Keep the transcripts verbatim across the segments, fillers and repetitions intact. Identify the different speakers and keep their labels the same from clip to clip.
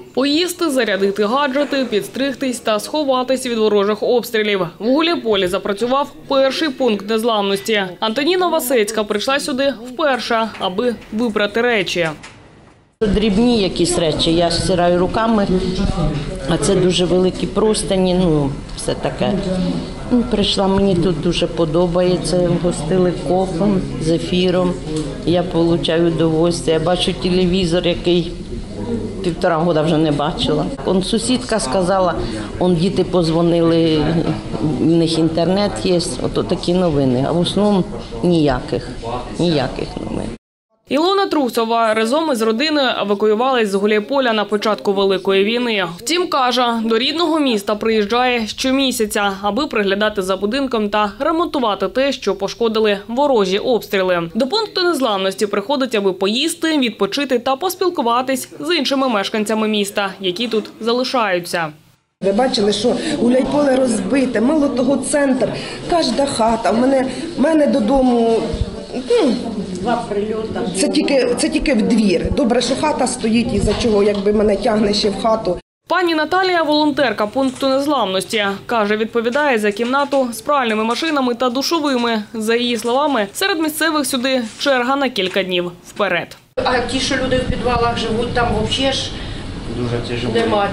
Speaker 1: Поїсти, зарядити гаджети, підстригтись та сховатись від ворожих обстрілів. В Гуляйполі запрацював перший пункт незламності. Антоніна Васецька прийшла сюди вперше, аби вибрати речі.
Speaker 2: Дрібні якісь речі, я стираю руками, а це дуже великі простині, ну, все таке. Ну, прийшла, мені тут дуже подобається, гостили кофем, зефіром, я отримую удовольствие. Я бачу телевізор, який півтора року вже не бачила. Он сусідка сказала, он діти подзвонили, в них інтернет є, ото такі новини, а в основному ніяких, ніяких новин.
Speaker 1: Ілона Трусова разом із родиною евакуювалась з Гуляйполя на початку Великої війни. Втім, каже, до рідного міста приїжджає щомісяця, аби приглядати за будинком та ремонтувати те, що пошкодили ворожі обстріли. До пункту незламності приходить, аби поїсти, відпочити та поспілкуватись з іншими мешканцями міста, які тут залишаються.
Speaker 3: Ви бачили, що Гуляйполе розбите, мало того центр, кожна хата. У мене, в мене додому ну,
Speaker 2: Два прильоти.
Speaker 3: Це тільки, це тільки в двір. Добре, що хата стоїть, із-за чого якби мене тягне ще в хату.
Speaker 1: Пані Наталія – волонтерка пункту незламності. Каже, відповідає за кімнату з пральними машинами та душовими. За її словами, серед місцевих сюди черга на кілька днів вперед.
Speaker 4: А ті, що люди в підвалах живуть, там взагалі ж немає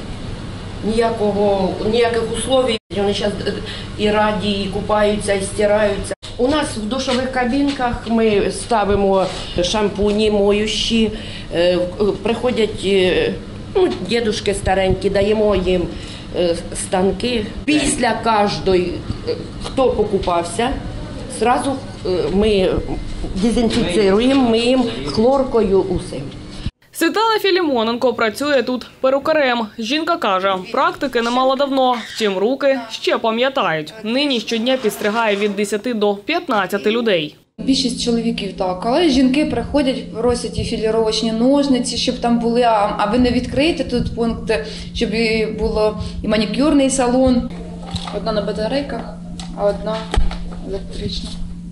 Speaker 4: ніякого, ніяких условій. Вони зараз і раді, і купаються, і стираються. У нас в душових кабінках ми ставимо шампуні, моющі, приходять ну, дідушки старенькі, даємо їм станки. Після кожної, хто покупався, одразу ми дезінфіціруємо, миємо хлоркою усе.
Speaker 1: Світлана Філімоненко працює тут перукарем. Жінка каже, практики не мала давно, втім руки ще пам'ятають. Нині щодня підстригає від десяти до п'ятнадцяти людей.
Speaker 5: Більшість чоловіків так, але жінки приходять, просять і філіровочні ножниці, щоб там були, а, а ви не відкриєте тут пункт, щоб і було і манікюрний салон. Одна на батарейках, а одна електрична.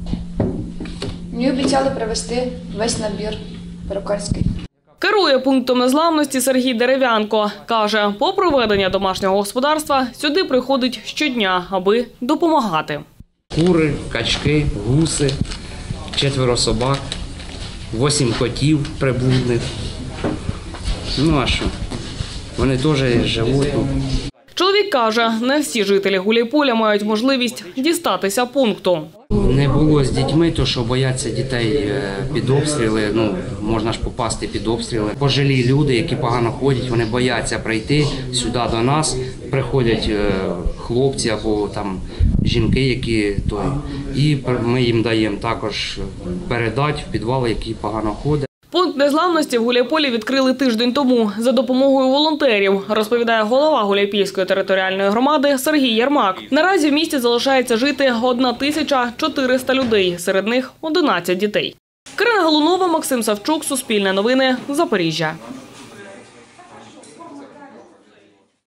Speaker 5: Мені обіцяли привезти весь набір перукарський.
Speaker 1: Керує пунктом незламності Сергій Дерев'янко. Каже, по проведення домашнього господарства сюди приходить щодня, аби допомагати.
Speaker 6: Кури, качки, гуси, четверо собак, вісім котів приблудних. Ну а що? Вони теж живуть.
Speaker 1: Чоловік каже, не всі жителі Гуляйполя мають можливість дістатися пункту.
Speaker 6: Не було з дітьми, то що бояться дітей під обстріли, ну, можна ж попасти під обстріли. Пожилі люди, які погано ходять, вони бояться прийти сюди до нас, приходять хлопці або там жінки, які той, і ми їм даємо також передати в підвали, які погано ходять.
Speaker 1: Пункт незламності в Гуляйполі відкрили тиждень тому за допомогою волонтерів, розповідає голова Гуляйпільської територіальної громади Сергій Єрмак. Наразі в місті залишається жити одна тисяча чотириста людей, серед них одинадцять дітей. Карина Галунова, Максим Савчук, Суспільне новини, Запоріжжя.